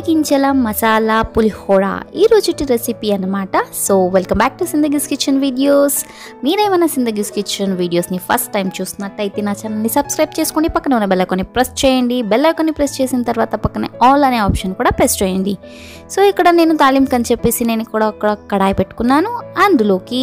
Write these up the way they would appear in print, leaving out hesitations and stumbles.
గింజల మసాలా పులిహోర ఈ రోజుటి రెసిపీ అన్నమాట. So welcome back to Sindagi's kitchen videos. మీరేమైనా సిందగీస్ కిచెన్ వీడియోస్ని ఫస్ట్ టైం చూస్తున్నట్టయితే నా ఛానల్ని సబ్స్క్రైబ్ చేసుకోండి, పక్కన ఉన్న బెల్ ఐకాన్ని ప్రెస్ చేయండి. బెల్ ఐకాన్ని ప్రెస్ చేసిన తర్వాత పక్కనే ఆల్ అనే ఆప్షన్ కూడా ప్రెస్ చేయండి. సో ఇక్కడ నేను తాలింపు అని చెప్పేసి నేను కూడా ఒక కడాయి పెట్టుకున్నాను. అందులోకి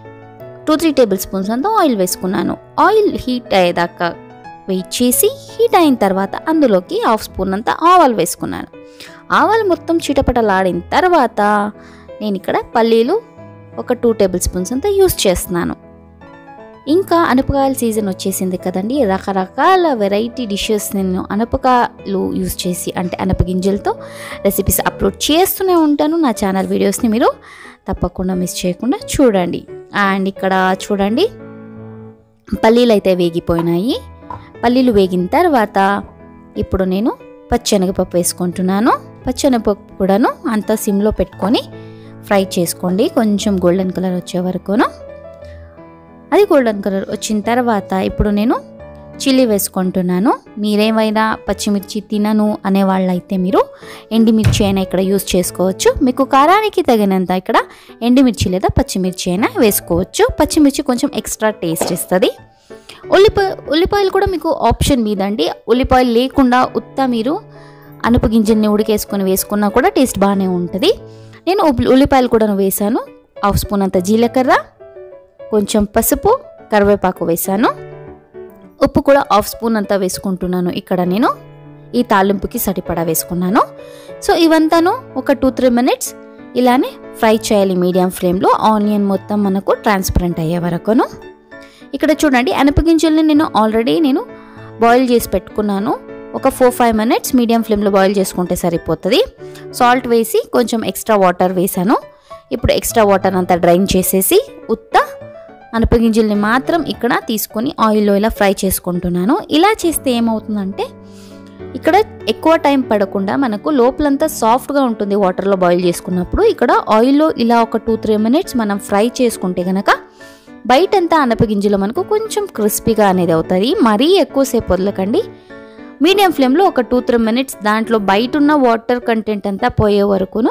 2-3 టేబుల్ స్పూన్స్ అంతా ఆయిల్ వేసుకున్నాను. ఆయిల్ హీట్ అయ్యేదాకా వెయిట్ చేసి హీట్ అయిన తర్వాత అందులోకి 1/2 స్పూన్ అంతా ఆవాలు వేసుకున్నాను. ఆవాలు మొత్తం చిటపటలాడిన తర్వాత నేను ఇక్కడ పల్లీలు ఒక 2 టేబుల్ స్పూన్స్ అంతా యూస్ చేస్తున్నాను. ఇంకా అనపకాయల సీజన్ వచ్చేసింది కదండి, రకరకాల వెరైటీ డిషెస్ నేను అనపకాయలు యూస్ చేసి అంటే అనపగింజలతో రెసిపీస్ అప్లోడ్ చేస్తూనే ఉంటాను. నా ఛానల్ వీడియోస్ని మీరు తప్పకుండా మిస్ చేయకుండా చూడండి. అండ్ ఇక్కడ చూడండి, పల్లీలు అయితే వేగిపోయినాయి. పల్లీలు వేగిన తర్వాత ఇప్పుడు నేను పచ్చెనగపప్పు వేసుకుంటున్నాను. పచ్చెనగపప్పు కూడాను అంతా సిమ్లో పెట్టుకొని ఫ్రై చేసుకోండి, కొంచెం గోల్డెన్ కలర్ వచ్చే వరకును. అది గోల్డెన్ కలర్ వచ్చిన తర్వాత ఇప్పుడు నేను చిల్లీ వేసుకుంటున్నాను. మీరేమైనా పచ్చిమిర్చి తినను అనేవాళ్ళైతే మీరు ఎండుమిర్చి అయినా ఇక్కడ యూస్ చేసుకోవచ్చు. మీకు కారానికి తగినంత ఇక్కడ ఎండుమిర్చి లేదా పచ్చిమిర్చి అయినా వేసుకోవచ్చు. పచ్చిమిర్చి కొంచెం ఎక్స్ట్రా టేస్ట్ ఇస్తుంది. ఉల్లిపాయలు కూడా మీకు ఆప్షన్ మీదండి. ఉల్లిపాయలు లేకుండా ఉత్త మీరు అనపగింజల్ని ఉడికేసుకొని వేసుకున్నా కూడా టేస్ట్ బాగానే ఉంటుంది. నేను ఉల్లిపాయలు కూడా వేసాను. 1/2 స్పూన్ అంత జీలకర్ర, కొంచెం పసుపు, కరివేపాకు వేసాను. ఉప్పు కూడా 1/2 స్పూన్ అంతా వేసుకుంటున్నాను. ఇక్కడ నేను ఈ తాలింపుకి సరిపడా వేసుకున్నాను. సో ఇవంతాను ఒక 2-3 మినిట్స్ ఇలానే ఫ్రై చేయాలి మీడియం ఫ్లేమ్లో, ఆనియన్ మొత్తం మనకు ట్రాన్స్పరెంట్ అయ్యే వరకును. ఇక్కడ చూడండి, అనపగింజల్ని నేను ఆల్రెడీ బాయిల్ చేసి పెట్టుకున్నాను. ఒక 4-5 మినిట్స్ మీడియం ఫ్లేమ్లో బాయిల్ చేసుకుంటే సరిపోతుంది. సాల్ట్ వేసి కొంచెం ఎక్స్ట్రా వాటర్ వేసాను. ఇప్పుడు ఎక్స్ట్రా వాటర్ అంతా డ్రైన్ చేసేసి ఉత్త అనపగింజల్ని మాత్రం ఇక్కడ తీసుకొని ఆయిల్లో ఇలా ఫ్రై చేసుకుంటున్నాను. ఇలా చేస్తే ఏమవుతుందంటే ఇక్కడ ఎక్కువ టైం పడకుండా మనకు లోపలంతా సాఫ్ట్గా ఉంటుంది వాటర్లో బాయిల్ చేసుకున్నప్పుడు. ఇక్కడ ఆయిల్లో ఇలా ఒక 2-3 మినిట్స్ మనం ఫ్రై చేసుకుంటే కనుక బయటంతా అనపగింజలు మనకు కొంచెం క్రిస్పీగా అనేది అవుతుంది. మరీ ఎక్కువసేపు వదలకండి. మీడియం ఫ్లేమ్లో ఒక 2-3 మినిట్స్ దాంట్లో బయట ఉన్న వాటర్ కంటెంట్ అంతా పోయే వరకును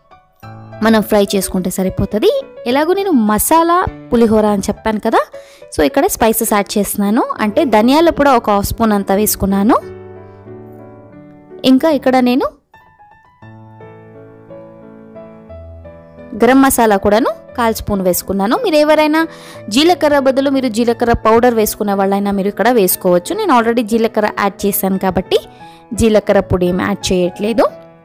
మనం ఫ్రై చేసుకుంటే సరిపోతుంది. ఎలాగో నేను మసాలా పులిహోర అని చెప్పాను కదా, సో ఇక్కడ స్పైసెస్ యాడ్ చేస్తున్నాను. అంటే ధనియాల పొడి ఒక 1/2 స్పూన్ అంతా వేసుకున్నాను. ఇంకా ఇక్కడ నేను గరం మసాలా కూడాను 1/4 స్పూన్ వేసుకున్నాను. మీరు ఎవరైనా జీలకర్ర బదులు మీరు జీలకర్ర పౌడర్ వేసుకునే వాళ్ళైనా మీరు ఇక్కడ వేసుకోవచ్చు. నేను ఆల్రెడీ జీలకర్ర యాడ్ చేశాను కాబట్టి జీలకర్ర పొడి ఏమి యాడ్ చేయట్లేదు.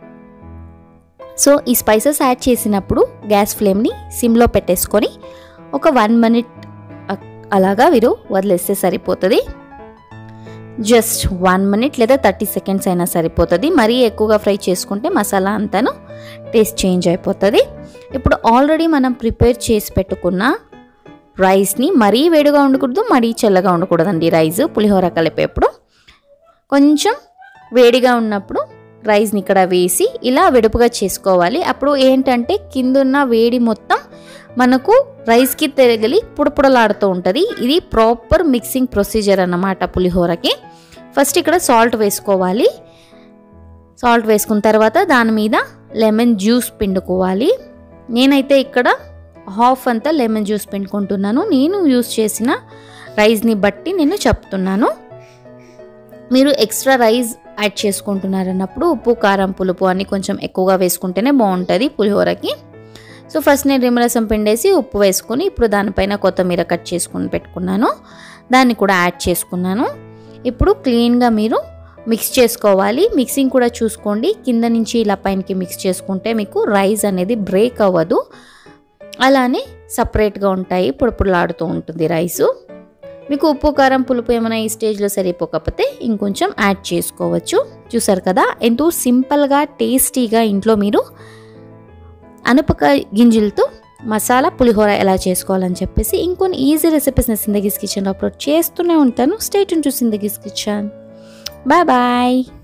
సో ఈ స్పైసెస్ యాడ్ చేసినప్పుడు గ్యాస్ ఫ్లేమ్ని సిమ్లో పెట్టేసుకొని ఒక 1 మినిట్ అలాగా మీరు వదిలేస్తే సరిపోతుంది. జస్ట్ 1 మినిట్ లేదా 30 సెకండ్స్ అయినా సరిపోతుంది. మరీ ఎక్కువగా ఫ్రై చేసుకుంటే మసాలా అంతాను టేస్ట్ చేంజ్ అయిపోతుంది. ఇప్పుడు ఆల్రెడీ మనం ప్రిపేర్ చేసి పెట్టుకున్న రైస్ని మరీ వేడిగా ఉండకూడదు, మరీ చల్లగా ఉండకూడదండి. రైస్ పులిహోర కలిపేప్పుడు కొంచెం వేడిగా ఉన్నప్పుడు రైస్ని ఇక్కడ వేసి ఇలా వెడుపుగా చేసుకోవాలి. అప్పుడు ఏంటంటే కిందున్న వేడి మొత్తం మనకు రైస్కి తగిలి పుడపుడలాడుతూ ఉంటుంది. ఇది ప్రాపర్ మిక్సింగ్ ప్రొసీజర్ అన్నమాట పులిహోరకి. ఫస్ట్ ఇక్కడ సాల్ట్ వేసుకోవాలి. సాల్ట్ వేసుకున్న తర్వాత దాని మీద లెమన్ జ్యూస్ పిండుకోవాలి. నేనైతే ఇక్కడ 1/2 అంతా లెమన్ జ్యూస్ పిండుకుంటున్నాను. నేను యూస్ చేసిన రైస్ని బట్టి నేను చెప్తున్నాను. మీరు ఎక్స్ట్రా రైస్ యాడ్ చేసుకుంటున్నారన్నప్పుడు ఉప్పు, కారం, పులుపు అన్నీ కొంచెం ఎక్కువగా వేసుకుంటేనే బాగుంటుంది పులిహోరకి. సో ఫస్ట్ నేను నిమ్మరసం పిండేసి ఉప్పు వేసుకొని ఇప్పుడు దానిపైన కొత్తిమీర కట్ చేసుకుని పెట్టుకున్నాను. దాన్ని కూడా యాడ్ చేసుకున్నాను. ఇప్పుడు క్లీన్గా మీరు మిక్స్ చేసుకోవాలి. మిక్సింగ్ కూడా చూసుకోండి, కింద నుంచి ఇలా పైనకి మిక్స్ చేసుకుంటే మీకు రైస్ అనేది బ్రేక్ అవ్వదు, అలానే సపరేట్గా ఉంటాయి, పొడిలాడుతూ ఉంటుంది రైసు. మీకు ఉప్పు, కారం, పులుపు ఏమైనా ఈ స్టేజ్లో సరిపోకపోతే ఇంకొంచెం యాడ్ చేసుకోవచ్చు. చూసారు కదా ఎంతో సింపుల్గా టేస్టీగా ఇంట్లో మీరు అనపకాయ గింజలతో మసాలా పులిహోర ఎలా చేసుకోవాలని చెప్పేసి ఇంకొన్ని ఈజీ రెసిపీస్ని సిందగీస్ కిచెన్లో అప్లోడ్ చేస్తూనే ఉంటాను. Stay tune to Sindagi's kitchen. Bye bye.